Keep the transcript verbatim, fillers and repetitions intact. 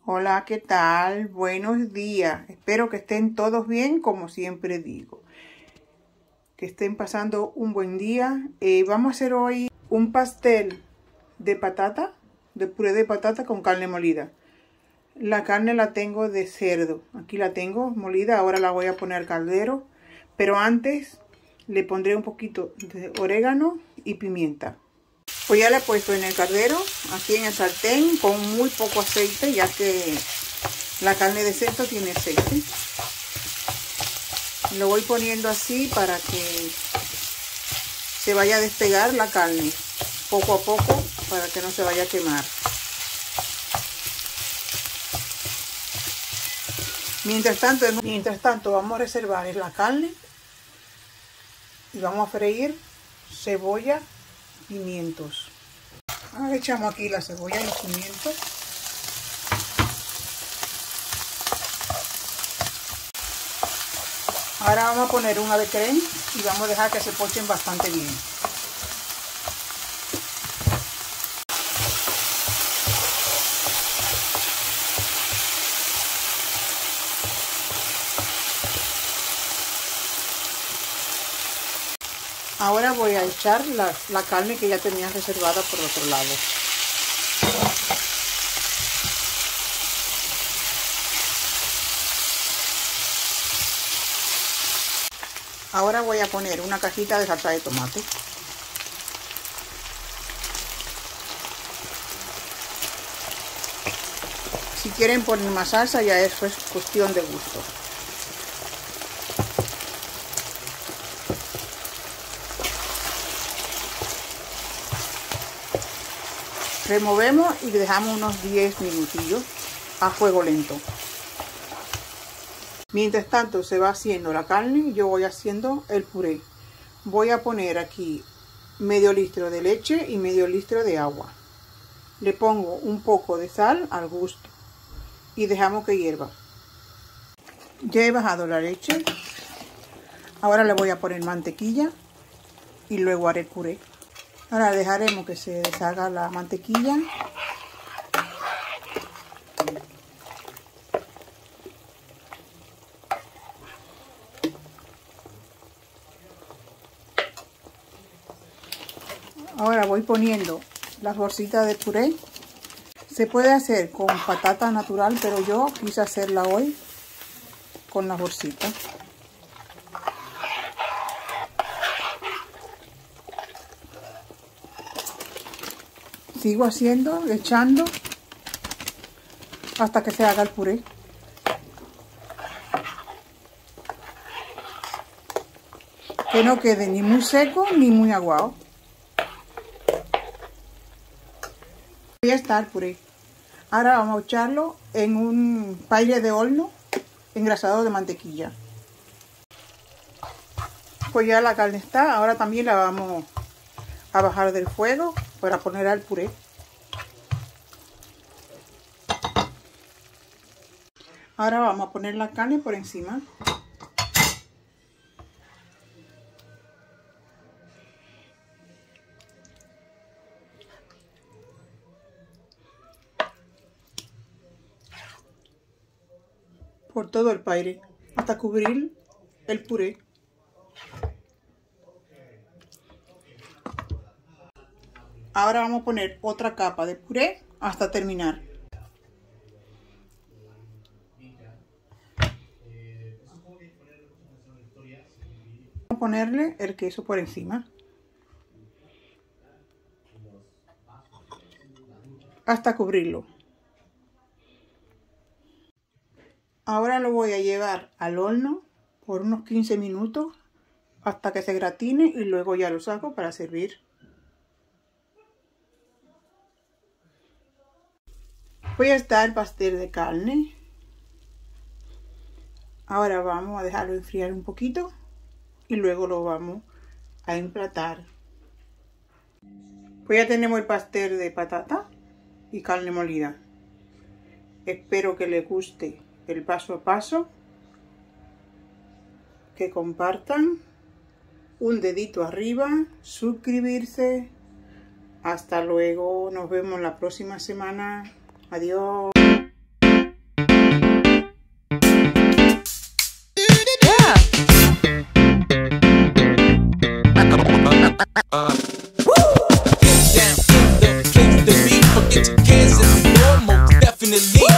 Hola, ¿qué tal? Buenos días. Espero que estén todos bien, como siempre digo. Que estén pasando un buen día. Eh, vamos a hacer hoy un pastel de patata, de puré de patata con carne molida. La carne la tengo de cerdo. Aquí la tengo molida. Ahora la voy a poner al caldero. Pero antes le pondré un poquito de orégano y pimienta. Pues ya la he puesto en el caldero, aquí en el sartén, con muy poco aceite, ya que la carne de cerdo tiene aceite. Lo voy poniendo así para que se vaya a despegar la carne, poco a poco, para que no se vaya a quemar. Mientras tanto, mientras tanto vamos a reservar la carne y vamos a freír cebolla, pimientos. Ahora echamos aquí la cebolla y los pimientos. Ahora vamos a poner un ave creme y vamos a dejar que se pochen bastante bien. Ahora voy a echar la, la carne que ya tenía reservada por otro lado. Ahora voy a poner una cajita de salsa de tomate. Si quieren poner más salsa, ya eso es cuestión de gusto. Removemos y dejamos unos diez minutillos a fuego lento. Mientras tanto se va haciendo la carne, yo voy haciendo el puré. Voy a poner aquí medio litro de leche y medio litro de agua. Le pongo un poco de sal al gusto y dejamos que hierva. Ya he bajado la leche. Ahora le voy a poner mantequilla y luego haré el puré. Ahora dejaremos que se deshaga la mantequilla. Ahora voy poniendo las bolsitas de puré. Se puede hacer con patata natural, pero yo quise hacerla hoy con las bolsitas. Sigo haciendo, echando hasta que se haga el puré. Que no quede ni muy seco ni muy aguado. Ya está el puré. Ahora vamos a echarlo en un paile de horno engrasado de mantequilla. Pues ya la carne está. Ahora también la vamos a bajar del fuego para poner al puré. Ahora vamos a poner la carne por encima. Por todo el paire hasta cubrir el puré. Ahora vamos a poner otra capa de puré hasta terminar. Vamos a ponerle el queso por encima hasta cubrirlo. Ahora lo voy a llevar al horno por unos quince minutos hasta que se gratine y luego ya lo saco para servir. Pues ya está el pastel de carne. Ahora vamos a dejarlo enfriar un poquito y luego lo vamos a emplatar. Pues ya tenemos el pastel de patata y carne molida. Espero que les guste el paso a paso, que compartan, un dedito arriba, suscribirse. Hasta luego, nos vemos la próxima semana. Adiós. the lean.